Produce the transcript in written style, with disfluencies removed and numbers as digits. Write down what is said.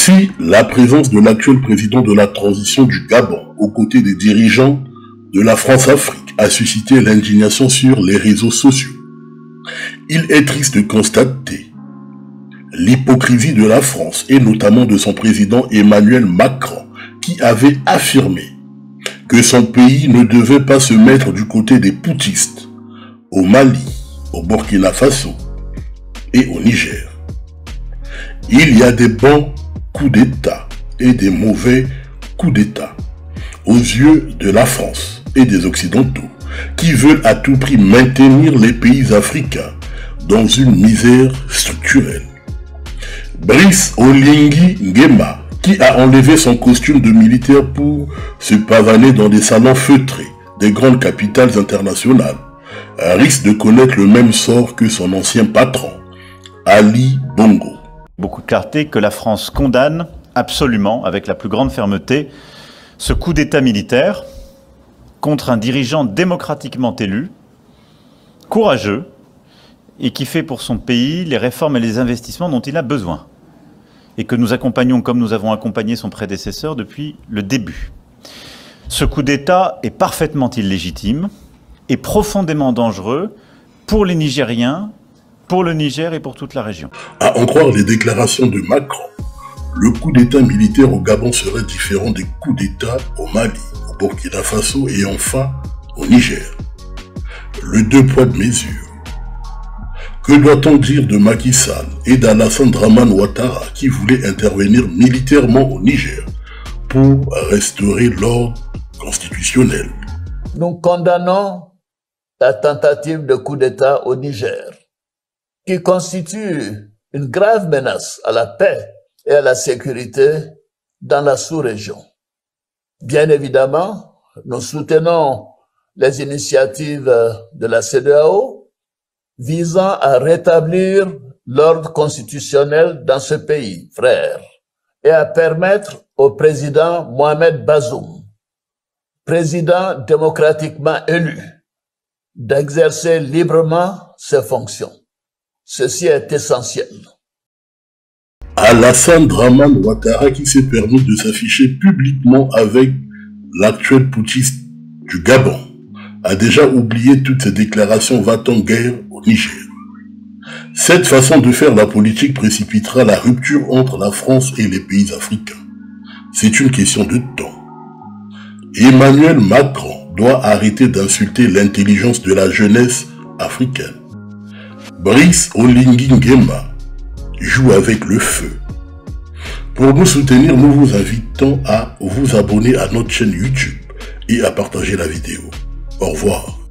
Si la présence de l'actuel président de la transition du Gabon aux côtés des dirigeants de la France-Afrique a suscité l'indignation sur les réseaux sociaux, il est triste de constater l'hypocrisie de la France et notamment de son président Emmanuel Macron qui avait affirmé que son pays ne devait pas se mettre du côté des putschistes au Mali, au Burkina Faso et au Niger. Il y a des bons coups d'État et des mauvais coups d'État aux yeux de la France et des Occidentaux qui veulent à tout prix maintenir les pays africains dans une misère structurelle. Brice Oligui Nguema, qui a enlevé son costume de militaire pour se pavaner dans des salons feutrés des grandes capitales internationales, risque de connaître le même sort que son ancien patron, Ali Bongo. Beaucoup de clarté que la France condamne absolument, avec la plus grande fermeté, ce coup d'État militaire contre un dirigeant démocratiquement élu, courageux, et qui fait pour son pays les réformes et les investissements dont il a besoin. Et que nous accompagnons comme nous avons accompagné son prédécesseur depuis le début. Ce coup d'État est parfaitement illégitime et profondément dangereux pour les Nigériens, pour le Niger et pour toute la région. À en croire les déclarations de Macron, le coup d'État militaire au Gabon serait différent des coups d'État au Mali, au Burkina Faso et enfin au Niger. Le deux poids de mesure. Que doit-on dire de Macky Sall et d'Alassane Dramane Ouattara qui voulaient intervenir militairement au Niger pour restaurer l'ordre constitutionnel? Nous condamnons la tentative de coup d'État au Niger, qui constitue une grave menace à la paix et à la sécurité dans la sous-région. Bien évidemment, nous soutenons les initiatives de la CEDEAO visant à rétablir l'ordre constitutionnel dans ce pays, frère, et à permettre au président Mohamed Bazoum, président démocratiquement élu, d'exercer librement ses fonctions. Ceci est essentiel. Alassane Dramane Ouattara qui s'est permis de s'afficher publiquement avec l'actuel putschiste du Gabon a déjà oublié toutes ses déclarations va-t-en-guerre au Niger. Cette façon de faire la politique précipitera la rupture entre la France et les pays africains. C'est une question de temps. Emmanuel Macron doit arrêter d'insulter l'intelligence de la jeunesse africaine. Brice Oligui Nguema joue avec le feu. Pour nous soutenir, nous vous invitons à vous abonner à notre chaîne YouTube et à partager la vidéo. Au revoir.